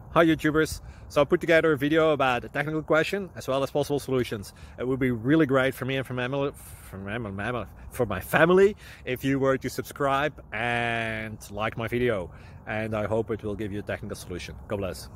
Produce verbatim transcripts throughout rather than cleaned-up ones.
Hi YouTubers! So I put together a video about a technical question as well as possible solutions. It would be really great for me and for my family, for my, for my family if you were to subscribe and like my video, and I hope it will give you a technical solution. God bless.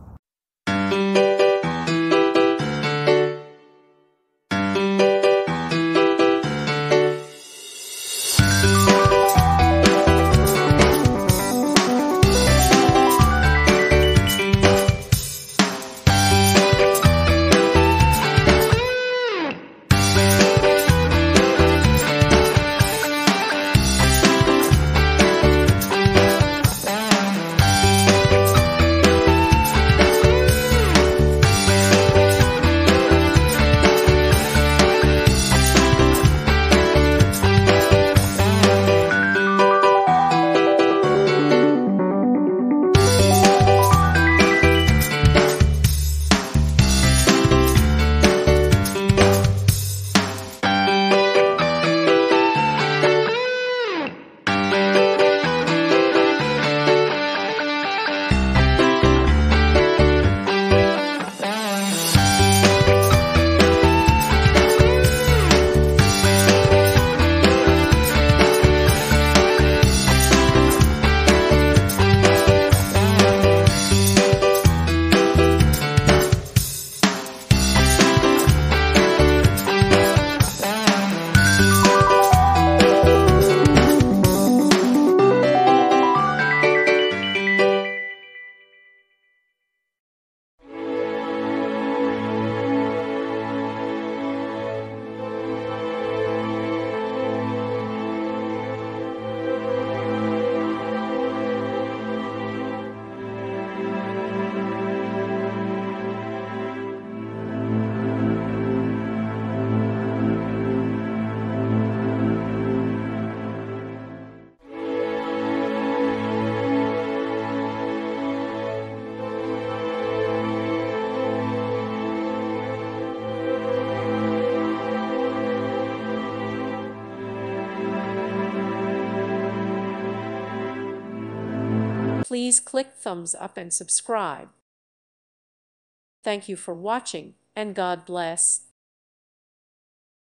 Please click thumbs up and subscribe. Thank you for watching, and God bless.